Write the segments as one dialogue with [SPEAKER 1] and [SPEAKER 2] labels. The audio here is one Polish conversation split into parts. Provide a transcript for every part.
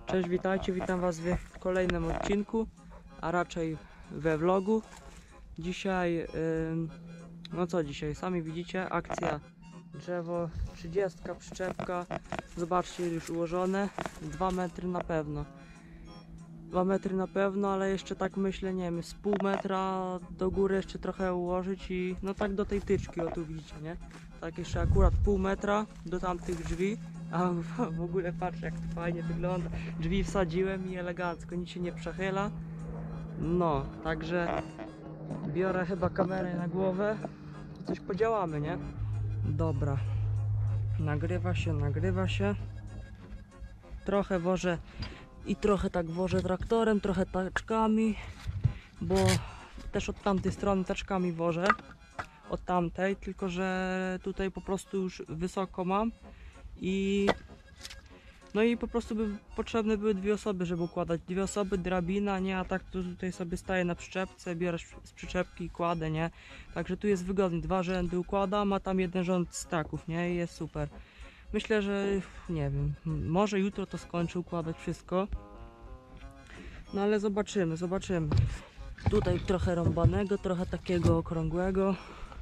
[SPEAKER 1] Cześć, witajcie, witam Was w kolejnym odcinku, a raczej we vlogu. Dzisiaj, no co dzisiaj, sami widzicie, akcja drzewo 30, przyczepka, zobaczcie, już ułożone, 2 metry na pewno. 2 metry na pewno, ale jeszcze tak myślę, nie wiem, z pół metra do góry jeszcze trochę ułożyć i no tak do tej tyczki, o tu widzicie, nie? Tak jeszcze akurat pół metra do tamtych drzwi. A w ogóle patrz, jak to fajnie wygląda. Drzwi wsadziłem i elegancko, nic się nie przechyla. No, także biorę chyba kamerę na głowę i coś podziałamy, nie? Dobra, nagrywa się. Trochę wożę i trochę tak wożę traktorem, trochę taczkami, bo też od tamtej strony taczkami wożę. Od tamtej, tylko że tutaj po prostu już wysoko mam i no i po prostu potrzebne były 2 osoby, żeby układać. 2 osoby, drabina, nie? A tak to tutaj sobie staję na przyczepce, biorę z przyczepki i kładę, nie? Także tu jest wygodnie, 2 rzędy układam, a tam 1 rząd staków, nie? I jest super. Myślę, że nie wiem, może jutro to skończę układać wszystko. No ale zobaczymy. Tutaj trochę rąbanego, trochę takiego okrągłego.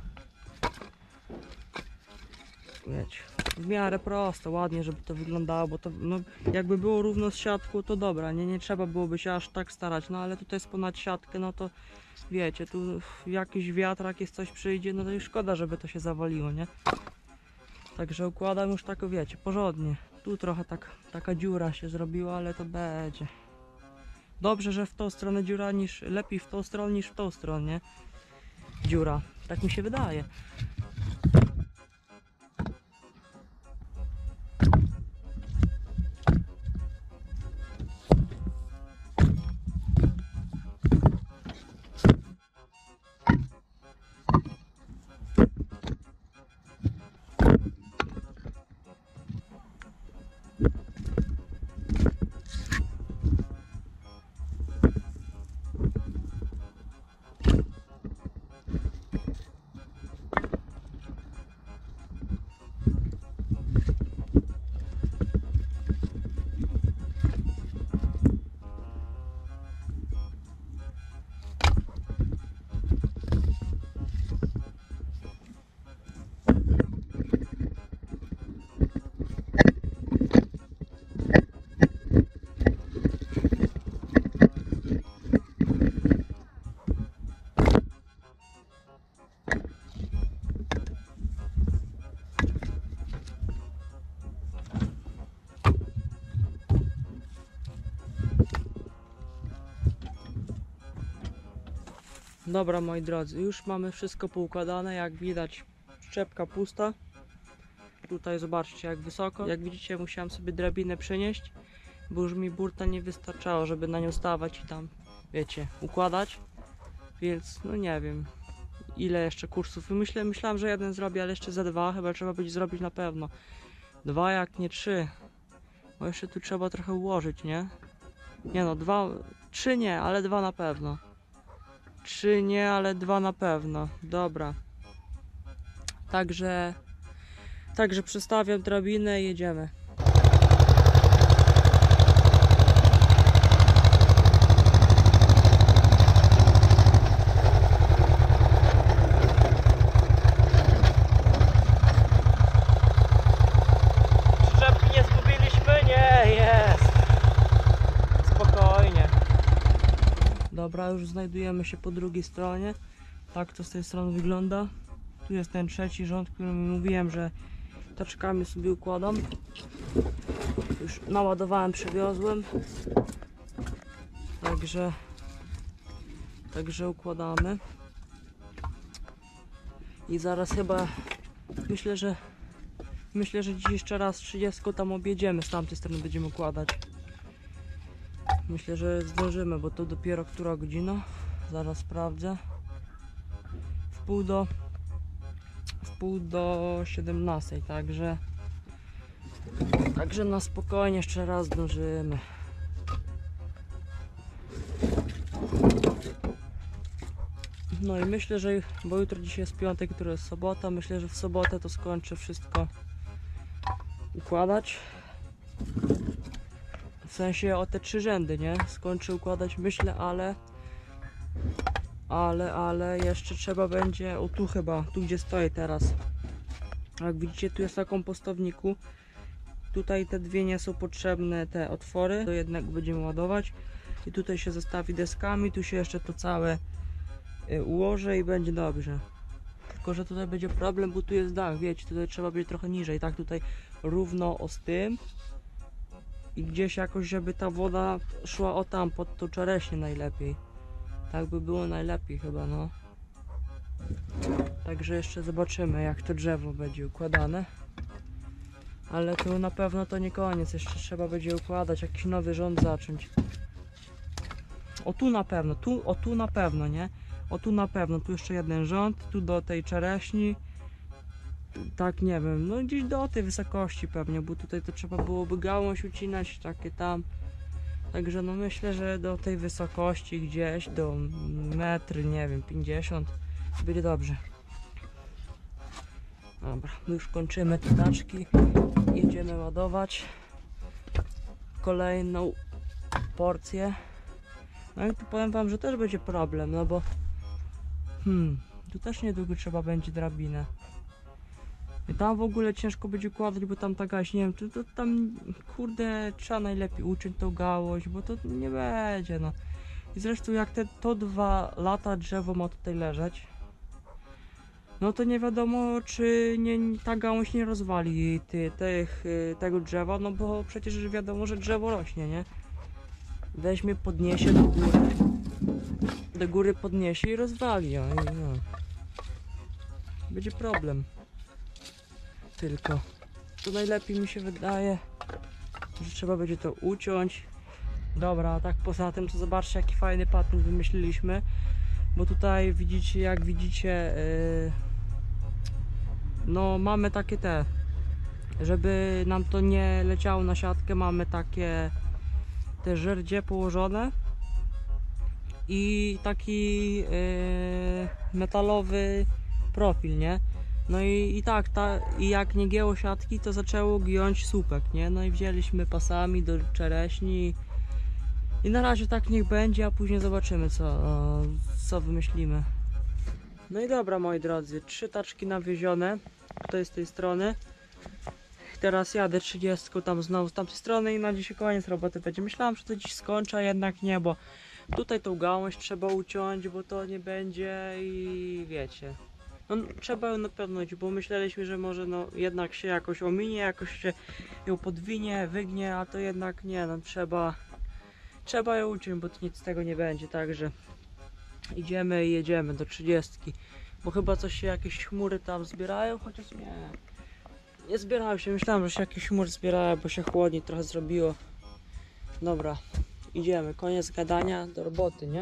[SPEAKER 1] Wiecie, w miarę prosto, ładnie, żeby to wyglądało, bo to no, jakby było równo z siatką, to dobra, nie trzeba byłoby się aż tak starać, no ale tutaj jest ponad siatkę, no to wiecie, tu jakiś wiatrak, jest coś przyjdzie, no to już szkoda, żeby to się zawaliło, nie? Także układam już tak, wiecie, porządnie. Tu trochę taka dziura się zrobiła, ale to będzie. Dobrze, że w tą stronę dziura, lepiej w tą stronę niż w tą stronę, nie? Dziura, tak mi się wydaje. Dobra, moi drodzy, już mamy wszystko poukładane, jak widać przyczepka pusta. Tutaj zobaczcie, jak wysoko. Jak widzicie, musiałem sobie drabinę przenieść, bo już mi burta nie wystarczało, żeby na nią stawać i tam, wiecie, układać. Więc no nie wiem ile jeszcze kursów. Myślałem, że 1 zrobię, ale jeszcze ze 2 chyba trzeba będzie zrobić na pewno. 2 jak nie 3. Bo jeszcze tu trzeba trochę ułożyć, nie? Nie no, 2, 3 nie, ale 2 na pewno. 3 nie, ale 2 na pewno. Dobra. Także przestawiam drabinę i jedziemy. Przyczepki nie zgubiliśmy? Nie, jest. Spokojnie. Dobra, już znajdujemy się po drugiej stronie. Tak to z tej strony wygląda. Tu jest ten 3. rząd, którym mówiłem, że taczkami sobie układam. Już naładowałem, przewiozłem. Także układamy. I zaraz chyba myślę, że dziś jeszcze raz 30 tam objedziemy, z tamtej strony będziemy układać. Myślę, że zdążymy, bo to dopiero która godzina? Zaraz sprawdzę. Wpół do 17, także na spokojnie jeszcze raz zdążymy. No i myślę, że, bo jutro dzisiaj jest piątek, jutro jest sobota, myślę, że w sobotę to skończę wszystko układać. W sensie o te 3 rzędy, nie? Skończę układać, myślę, ale jeszcze trzeba będzie, o tu chyba, tu gdzie stoję teraz. Jak widzicie, tu jest na kompostowniku. Tutaj te dwie nie są potrzebne, te otwory, to jednak będziemy ładować. I tutaj się zostawi deskami, tu się jeszcze to całe ułożę i będzie dobrze. Tylko że tutaj będzie problem, bo tu jest dach, wiecie, tutaj trzeba będzie trochę niżej, tak tutaj równo o z tym. I gdzieś jakoś, żeby ta woda szła o tam, pod to czereśnie najlepiej. Tak by było najlepiej chyba, no. Także jeszcze zobaczymy, jak to drzewo będzie układane. Ale tu na pewno to nie koniec, jeszcze trzeba będzie układać, jakiś nowy rząd zacząć. O tu na pewno, tu na pewno, nie? O tu na pewno, tu jeszcze jeden rząd, tu do tej czereśni. Tak, nie wiem, no gdzieś do tej wysokości pewnie, bo tutaj to trzeba byłoby gałąź ucinać, takie tam. Także no myślę, że do tej wysokości gdzieś, do metry, nie wiem, 50, będzie dobrze. Dobra, my już kończymy te taczki, jedziemy ładować kolejną porcję. No i tu powiem wam, że też będzie problem, no bo tu też niedługo trzeba będzie drabinę. I tam w ogóle ciężko będzie układać, bo tam ta gaś, nie wiem, to tam kurde trzeba najlepiej uciąć tą gałąź, bo to nie będzie, no. I zresztą jak to 2 lata drzewo ma tutaj leżeć, no to nie wiadomo, czy ta gałąź nie rozwali tego drzewa, no bo przecież wiadomo, że drzewo rośnie, nie? Weźmie, podniesie do góry podniesie i rozwali ją, no. Będzie problem. Tylko to najlepiej mi się wydaje, że trzeba będzie to uciąć. Dobra, a tak poza tym to zobaczcie, jaki fajny patent wymyśliliśmy, bo tutaj widzicie, jak widzicie, no mamy takie żeby nam to nie leciało na siatkę, mamy takie te żerdzie położone i taki metalowy profil, nie? No i jak nie gięło siatki, to zaczęło giąć słupek, nie? No i wzięliśmy pasami do czereśni i na razie tak niech będzie, a później zobaczymy, co wymyślimy. No i dobra, moi drodzy, 3 taczki nawiezione, to jest z tej strony. Teraz jadę 30 tam znowu z tamtej strony i na dzisiaj koniec roboty będzie. Myślałem, że to dziś skończę, a jednak nie, bo tutaj tą gałąź trzeba uciąć, bo to nie będzie i wiecie. No, trzeba ją napewnić, bo myśleliśmy, że może no jednak się jakoś ominie, jakoś się ją podwinie, wygnie, a to jednak nie, no trzeba ją uciąć, bo to nic z tego nie będzie, także idziemy i jedziemy do 30, bo chyba coś się, jakieś chmury tam zbierają, chociaż nie zbierały się, myślałem, że się jakieś chmury zbierają, bo się chłodniej trochę zrobiło. Dobra, idziemy, koniec gadania, do roboty, nie?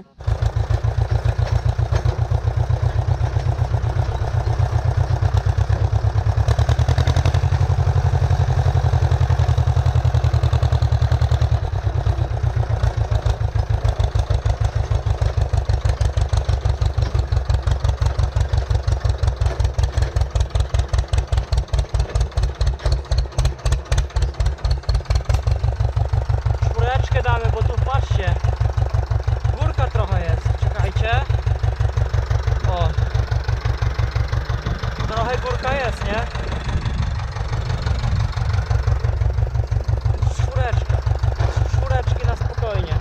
[SPEAKER 1] Damy, bo tu patrzcie, górka trochę jest, czekajcie, o, trochę górka jest, nie? Czwóreczki na spokojnie.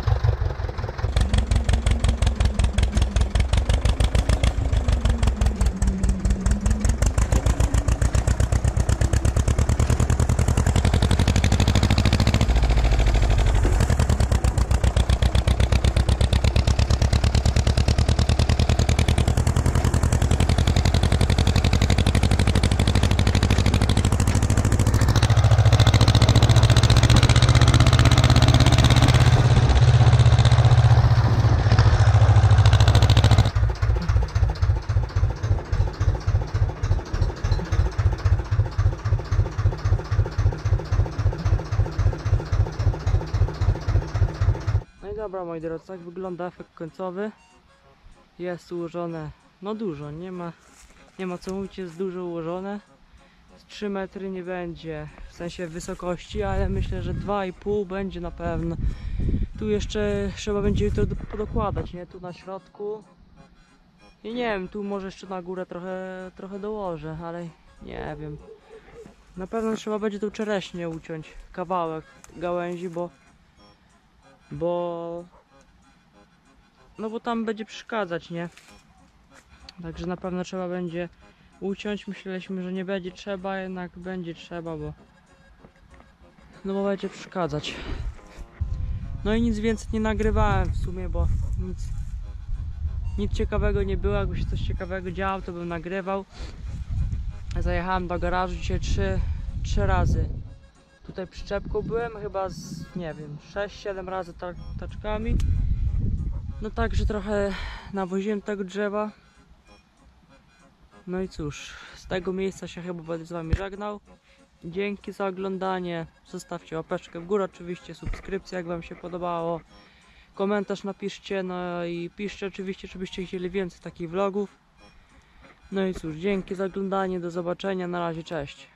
[SPEAKER 1] Dobra, moi drodzy, tak wygląda efekt końcowy. Jest ułożone, no dużo, nie ma co mówić, jest dużo ułożone. z 3 metry nie będzie, w sensie wysokości, ale myślę, że 2,5 będzie na pewno. Tu jeszcze trzeba będzie jutro podokładać, nie? Tu na środku. I nie wiem, tu może jeszcze na górę trochę dołożę, ale nie wiem. Na pewno trzeba będzie tą czereśnię uciąć, kawałek gałęzi, no bo tam będzie przeszkadzać, nie? Także na pewno trzeba będzie uciąć. Myśleliśmy, że nie będzie trzeba, jednak będzie trzeba, bo będzie przeszkadzać. No i nic więcej nie nagrywałem w sumie, bo nic ciekawego nie było. Jakby się coś ciekawego działo, to bym nagrywał. Zajechałem do garażu dzisiaj 3 razy. Tutaj przyczepką byłem chyba z, nie wiem, 6-7 razy taczkami. No także trochę nawoziłem tego drzewa. No i cóż, z tego miejsca się chyba będę z wami żegnał. Dzięki za oglądanie. Zostawcie łapeczkę w górę, oczywiście subskrypcję, jak wam się podobało. Komentarz napiszcie, no i piszcie oczywiście, czy byście chcieli więcej takich vlogów. No i cóż, dzięki za oglądanie, do zobaczenia, na razie, cześć.